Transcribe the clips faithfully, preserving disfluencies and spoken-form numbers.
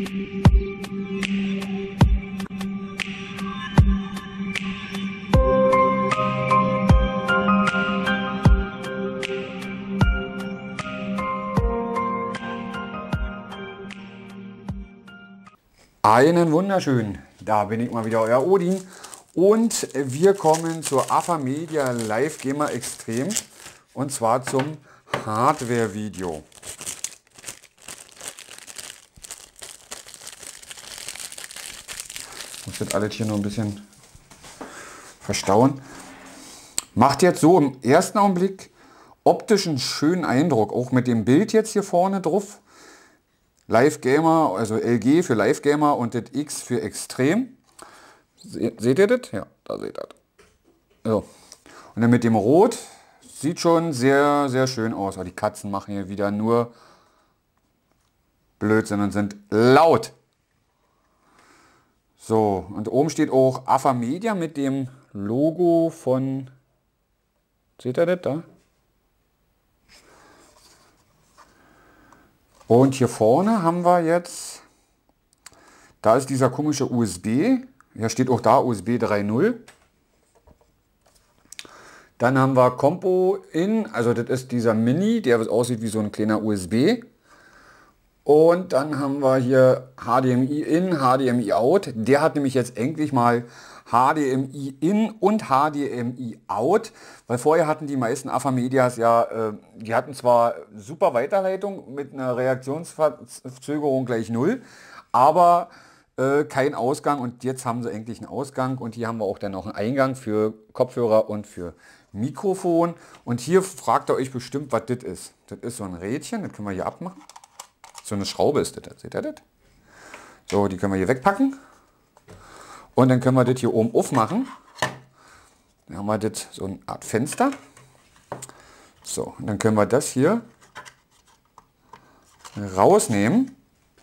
Einen wunderschönen, da bin ich mal wieder, euer Odin, und wir kommen zur AFAmedia Live Gamer Extrem und zwar zum Hardware Video. Ich muss das alles hier noch ein bisschen verstauen. Macht jetzt so im ersten Augenblick optisch einen schönen Eindruck, auch mit dem Bild jetzt hier vorne drauf. Live Gamer, also L G für Live Gamer und das X für Extrem. Seht ihr das? Ja, da seht ihr das. So. Und dann mit dem Rot sieht schon sehr, sehr schön aus. Aber die Katzen machen hier wieder nur Blödsinn und sind laut. So, und oben steht auch AFAmedia mit dem Logo von, seht ihr das da? Und hier vorne haben wir jetzt, da ist dieser komische U S B, hier steht auch da U S B drei Punkt null. Dann haben wir Compo in, also das ist dieser Mini, der aussieht wie so ein kleiner U S B. Und dann haben wir hier H D M I in, H D M I out. Der hat nämlich jetzt endlich mal H D M I in und H D M I out, weil vorher hatten die meisten AFAmedias ja, äh, die hatten zwar super Weiterleitung mit einer Reaktionsverzögerung gleich null, aber äh, kein Ausgang, und jetzt haben sie endlich einen Ausgang, und hier haben wir auch dann noch einen Eingang für Kopfhörer und für Mikrofon. Und hier fragt ihr euch bestimmt, was das ist. Das ist so ein Rädchen, das können wir hier abmachen. So eine Schraube ist das, seht ihr das? So, die können wir hier wegpacken. Und dann können wir das hier oben aufmachen. Dann haben wir das so eine Art Fenster. So, und dann können wir das hier rausnehmen.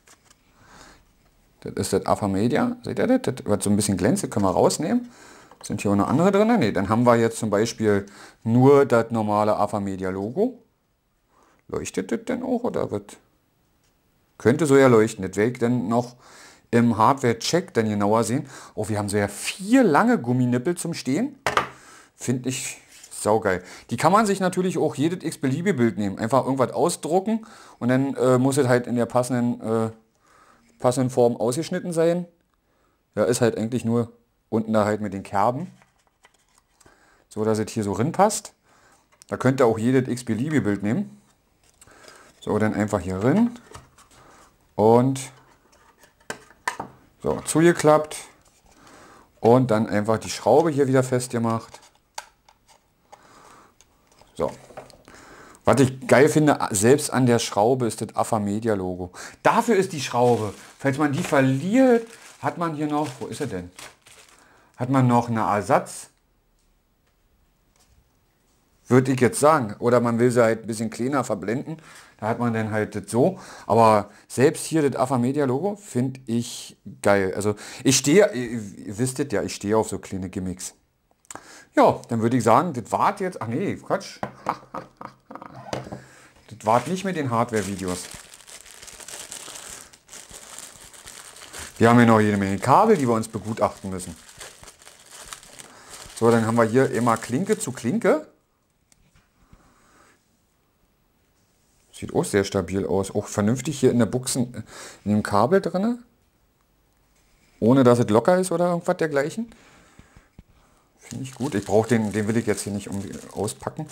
Das ist das AFAmedia. Seht ihr das? Das wird so ein bisschen glänzend, können wir rausnehmen. Sind hier auch noch andere drin? Ne, dann haben wir jetzt zum Beispiel nur das normale AFAmedia Logo. Leuchtet das denn auch oder wird? Könnte so ja leuchten. Das werde ich dann noch im Hardware-Check dann genauer sehen. Oh, wir haben so ja vier lange Gumminippel zum Stehen. Finde ich saugeil. Die kann man sich natürlich auch jedes x-beliebige Bild nehmen. Einfach irgendwas ausdrucken und dann äh, muss es halt in der passenden, äh, passenden Form ausgeschnitten sein. Ja, ist halt eigentlich nur unten da halt mit den Kerben. So, dass es hier so rin passt. Da könnt ihr auch jedes x-beliebige Bild nehmen. So, dann einfach hier rein. Und so, zugeklappt und dann einfach die Schraube hier wieder festgemacht. So. Was ich geil finde, selbst an der Schraube ist das AFAmedia Logo. Dafür ist die Schraube. Falls man die verliert, hat man hier noch, wo ist er denn? Hat man noch einen Ersatz? Würde ich jetzt sagen. Oder man will sie halt ein bisschen kleiner verblenden. Da hat man dann halt das so. Aber selbst hier das AFAmedia Logo finde ich geil. Also ich stehe, ihr, ihr wisst es ja, ich stehe auf so kleine Gimmicks. Ja, dann würde ich sagen, das wart jetzt, ach nee, Quatsch. Das wart nicht mit den Hardware-Videos. Wir haben hier noch jede Menge Kabel, die wir uns begutachten müssen. So, dann haben wir hier immer Klinke zu Klinke. Sieht auch sehr stabil aus. Auch vernünftig hier in der Buchsen, in dem Kabel drin. Ohne dass es locker ist oder irgendwas dergleichen. Finde ich gut. Ich brauche den, den will ich jetzt hier nicht um, auspacken.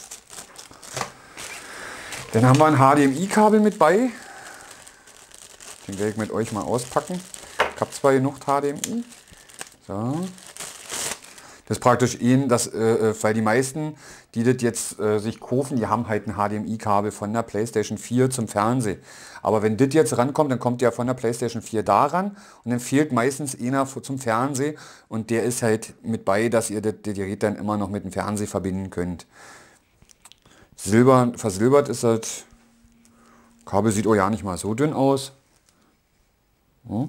Dann haben wir ein H D M I-Kabel mit bei. Den werde ich mit euch mal auspacken. Ich habe zwar genug H D M I. So. Das ist praktisch ihn, das, äh, weil die meisten, die das jetzt äh, sich kaufen, die haben halt ein H D M I-Kabel von der PlayStation vier zum Fernsehen. Aber wenn das jetzt rankommt, dann kommt der von der PlayStation vier da ran und dann fehlt meistens einer zum Fernsehen und der ist halt mit bei, dass ihr das, das Gerät dann immer noch mit dem Fernseher verbinden könnt. Silber, versilbert ist das. Kabel sieht auch ja nicht mal so dünn aus. Hm.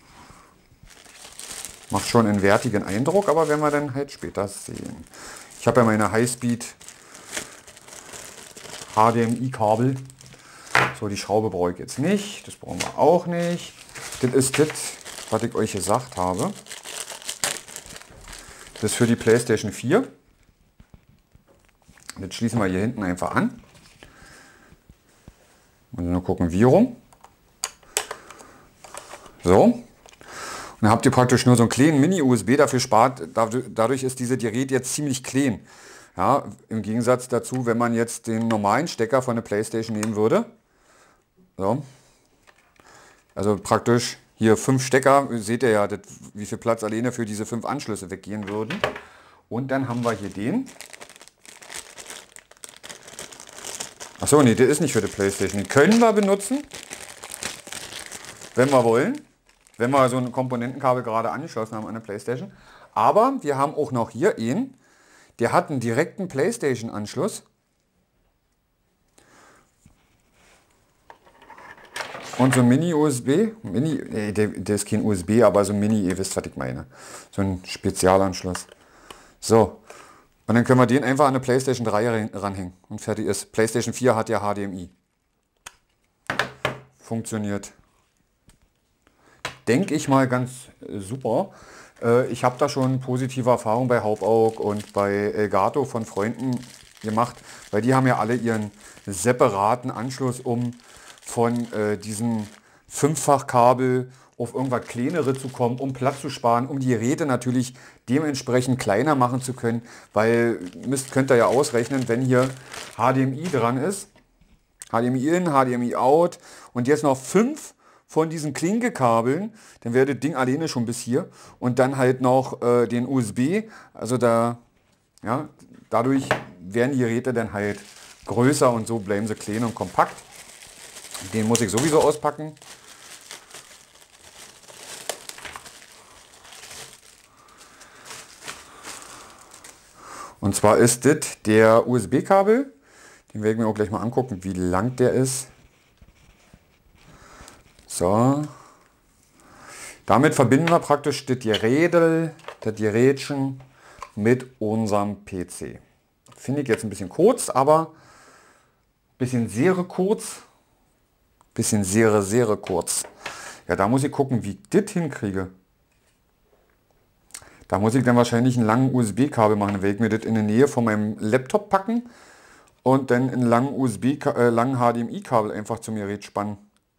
Macht schon einen wertigen Eindruck, aber werden wir dann halt später sehen. Ich habe ja meine Highspeed H D M I-Kabel. So, die Schraube brauche ich jetzt nicht. Das brauchen wir auch nicht. das ist das, was ich euch gesagt habe. Das ist für die PlayStation vier. Das schließen wir hier hinten einfach an. Und nur gucken, wie rum. So. Und dann habt ihr praktisch nur so einen kleinen Mini-U S B dafür spart. Dadurch ist dieses Gerät jetzt ziemlich klein. Ja, im Gegensatz dazu, wenn man jetzt den normalen Stecker von der PlayStation nehmen würde. So. Also praktisch hier fünf Stecker, seht ihr ja, das, wie viel Platz alleine für diese fünf Anschlüsse weggehen würden. Und dann haben wir hier den. Achso, nee, der ist nicht für die PlayStation. Den können wir benutzen, wenn wir wollen. Wenn wir so ein Komponentenkabel gerade angeschlossen haben an der PlayStation. Aber wir haben auch noch hier einen, der hat einen direkten PlayStation-Anschluss. Und so ein Mini-U S B, Mini, nee, der, der ist kein U S B, aber so ein Mini, ihr wisst, was ich meine. So ein Spezialanschluss. So, und dann können wir den einfach an eine PlayStation drei ranhängen und fertig ist. PlayStation vier hat ja H D M I. Funktioniert. Denke ich mal ganz äh, super. Äh, ich habe da schon positive Erfahrungen bei Haubaug und bei Elgato von Freunden gemacht, weil die haben ja alle ihren separaten Anschluss, um von äh, diesem Fünffachkabel auf irgendwas kleinere zu kommen, um Platz zu sparen, um die Geräte natürlich dementsprechend kleiner machen zu können, weil müsst, könnt ihr ja ausrechnen, wenn hier H D M I dran ist, H D M I in, H D M I out und jetzt noch fünf von diesen Klinke-Kabeln, dann wäre das Ding alleine schon bis hier und dann halt noch äh, den U S B, also da, ja, dadurch werden die Geräte dann halt größer und so bleiben sie klein und kompakt. Den muss ich sowieso auspacken. Und zwar ist das der U S B-Kabel. Den werde ich mir auch gleich mal angucken, wie lang der ist. So. Damit verbinden wir praktisch das Gerädel, das Gerätchen mit unserem P C. Finde ich jetzt ein bisschen kurz, aber ein bisschen sehr kurz. Bisschen sehr, sehr kurz. Ja, da muss ich gucken, wie ich das hinkriege. Da muss ich dann wahrscheinlich einen langen U S B-Kabel machen. Dann werde ich mir das in der Nähe von meinem Laptop packen und dann einen langen U S B, äh, langen H D M I-Kabel einfach zum Gerät spannen.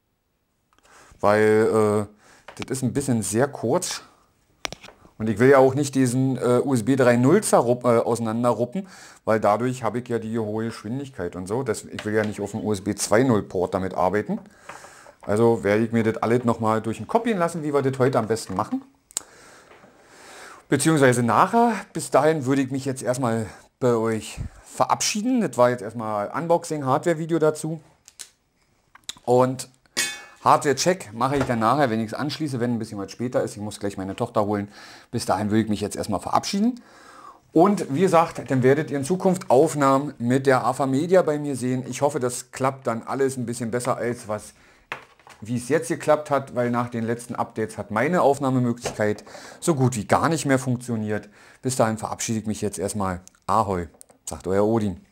Weil äh, das ist ein bisschen sehr kurz. Und ich will ja auch nicht diesen äh, U S B drei Punkt null äh, auseinanderruppen, weil dadurch habe ich ja die hohe Geschwindigkeit und so. Das, ich will ja nicht auf dem U S B zwei Punkt null Port damit arbeiten. Also werde ich mir das alles nochmal durch den Kopf gehen lassen, wie wir das heute am besten machen. Beziehungsweise nachher. Bis dahin würde ich mich jetzt erstmal bei euch verabschieden. Das war jetzt erstmal Unboxing, Hardware-Video dazu. Und Hardware-Check mache ich dann nachher, wenn ich es anschließe, wenn ein bisschen was später ist. Ich muss gleich meine Tochter holen. Bis dahin würde ich mich jetzt erstmal verabschieden. Und wie gesagt, dann werdet ihr in Zukunft Aufnahmen mit der A F A Media bei mir sehen. Ich hoffe, das klappt dann alles ein bisschen besser als was, wie es jetzt geklappt hat, weil nach den letzten Updates hat meine Aufnahmemöglichkeit so gut wie gar nicht mehr funktioniert. Bis dahin verabschiede ich mich jetzt erstmal. Ahoi, sagt euer Odin.